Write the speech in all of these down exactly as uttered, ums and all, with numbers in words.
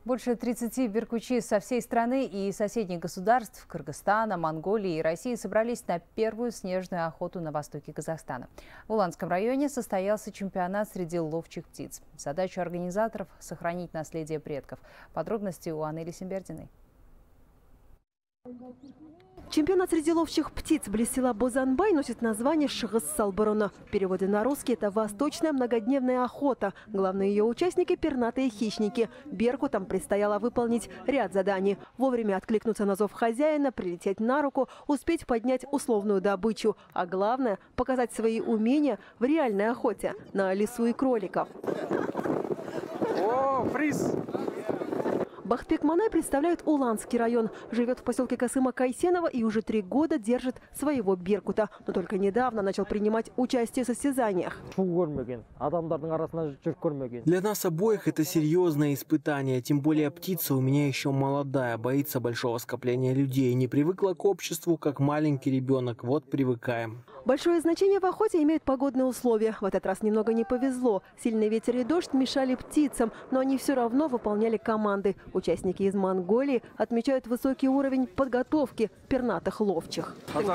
Больше тридцати беркучи со всей страны и соседних государств – Кыргызстана, Монголии и России – собрались на первую снежную охоту на востоке Казахстана. В Уланском районе состоялся чемпионат среди ловчих птиц. Задача организаторов – сохранить наследие предков. Подробности у Анны Лисимбердиной. Чемпионат среди ловчих птиц близ села Бозанбай носит название Шығыс Салбырона. В переводе на русский это восточная многодневная охота. Главные ее участники – пернатые хищники. Беркутам предстояло выполнить ряд заданий. Вовремя откликнуться на зов хозяина, прилететь на руку, успеть поднять условную добычу. А главное – показать свои умения в реальной охоте на лису и кроликов. О, приз! Бахтбек Манай представляет Уланский район. Живет в поселке Касыма-Кайсенова и уже три года держит своего беркута. Но только недавно начал принимать участие в состязаниях. Для нас обоих это серьезное испытание. Тем более птица у меня еще молодая, боится большого скопления людей. Не привыкла к обществу, как маленький ребенок. Вот привыкаем. Большое значение в охоте имеют погодные условия. В этот раз немного не повезло. Сильный ветер и дождь мешали птицам, но они все равно выполняли команды. Участники из Монголии отмечают высокий уровень подготовки пернатых ловчих.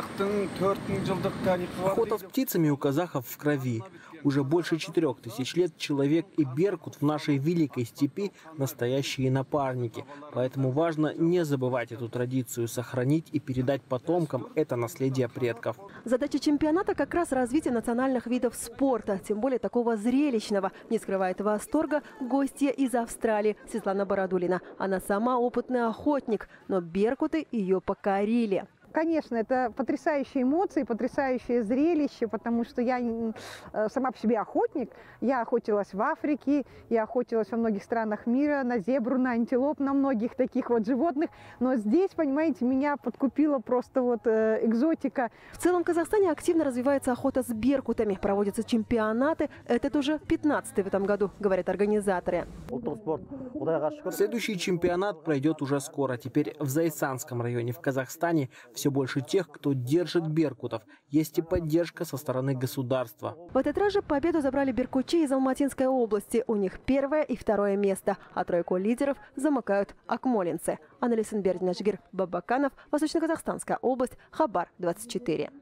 Охота с птицами у казахов в крови. Уже больше четырех тысяч лет человек и беркут в нашей великой степи – настоящие напарники. Поэтому важно не забывать эту традицию, сохранить и передать потомкам это наследие предков. Задача чемпионата как раз развитие национальных видов спорта, тем более такого зрелищного. Не скрывает восторга гостья из Австралии Светлана Бородулина. Она сама опытный охотник, но беркуты ее покорили. Конечно, это потрясающие эмоции, потрясающее зрелище, потому что я сама по себе охотник. Я охотилась в Африке, я охотилась во многих странах мира, на зебру, на антилоп, на многих таких вот животных. Но здесь, понимаете, меня подкупила просто вот экзотика. В целом в Казахстане активно развивается охота с беркутами. Проводятся чемпионаты. Это уже пятнадцатый в этом году, говорят организаторы. Следующий чемпионат пройдет уже скоро. Теперь в Зайсанском районе в Казахстане все больше тех, кто держит беркутов. Есть и поддержка со стороны государства. В этот раз же победу забрали беркучи из Алматинской области. У них первое и второе место. А тройку лидеров замыкают акмолинцы. Анна Лисимбердина, Жигер Бабаканов, Восточно-Казахстанская область, Хабар двадцать четыре.